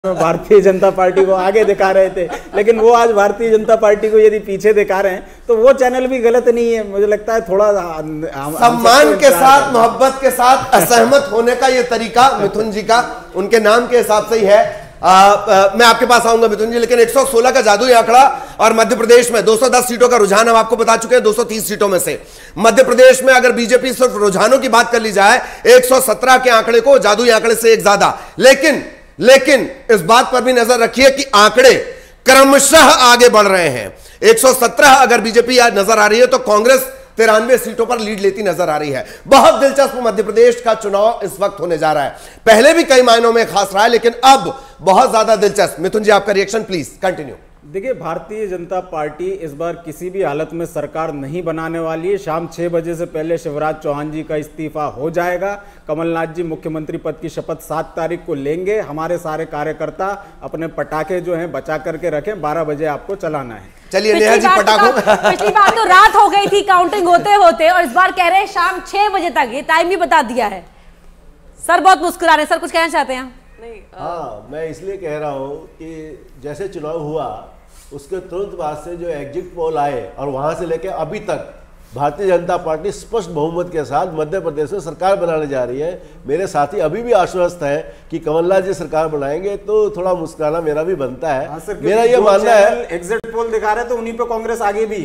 Bharatiya Janata party को आगे दिखा रहे थे, लेकिन वो आज भारतीय जनता पार्टी को यदि पीछे दिखा रहे हैं तो वो चैनल भी गलत नहीं है। मुझे लगता है थोड़ा सम्मान के साथ, मोहब्बत के साथ असहमत होने का ये तरीका मिथुन जी का उनके नाम के हिसाब से ही है। मैं आपके पास आऊंगा मिथुन जी, लेकिन 116 का जादुई आंकड़ा और मध्य प्रदेश में 210 सीटों का रुझान हम आपको बता चुके हैं। 230 सीटों में से मध्य प्रदेश में अगर बीजेपी सिर्फ रुझानों की बात कर ली जाए 117 के आंकड़े को जादुई आंकड़े से एक ज्यादा। लेकिन इस बात पर भी नजर रखिए कि आंकड़े क्रमशः आगे बढ़ रहे हैं। 117 अगर बीजेपी आज नजर आ रही है तो कांग्रेस 93 सीटों पर लीड लेती नजर आ रही है। बहुत दिलचस्प मध्य प्रदेश का चुनाव इस वक्त होने जा रहा है। पहले भी कई मायनों में खास रहा है, लेकिन अब बहुत ज्यादा दिलचस्प। मिथुन जी आपका रिएक्शन प्लीज कंटिन्यू। देखिए, भारतीय जनता पार्टी इस बार किसी भी हालत में सरकार नहीं बनाने वाली है। शाम 6 बजे से पहले शिवराज चौहान जी का इस्तीफा हो जाएगा। कमलनाथ जी मुख्यमंत्री पद की शपथ 7 तारीख को लेंगे। हमारे सारे कार्यकर्ता अपने पटाखे जो हैं बचा करके रखें, 12 बजे आपको चलाना है। चलिए नेहा जी, पटाखों पिछली बार तो रात हो गई थी काउंटिंग होते होते, और इस बार कह रहे हैं शाम 6 बजे तक। ये टाइम भी बता दिया है। सर बहुत मुस्कुरा रहे हैं। सर कुछ कहना चाहते हैं? नहीं, हाँ, मैं इसलिए कह रहा हूँ कि जैसे चुनाव हुआ उसके तुरंत बाद से जो एग्जिट पोल आए और वहां से लेकर अभी तक भारतीय जनता पार्टी स्पष्ट बहुमत के साथ मध्य प्रदेश में सरकार बनाने जा रही है। मेरे साथी अभी भी आश्वस्त है कि कमलनाथ जी सरकार बनाएंगे, तो थोड़ा मुस्कुराना मेरा भी बनता है। मेरा ये मानना है, एग्जिट पोल दिखा रहे तो उन्हीं पे कांग्रेस आगे भी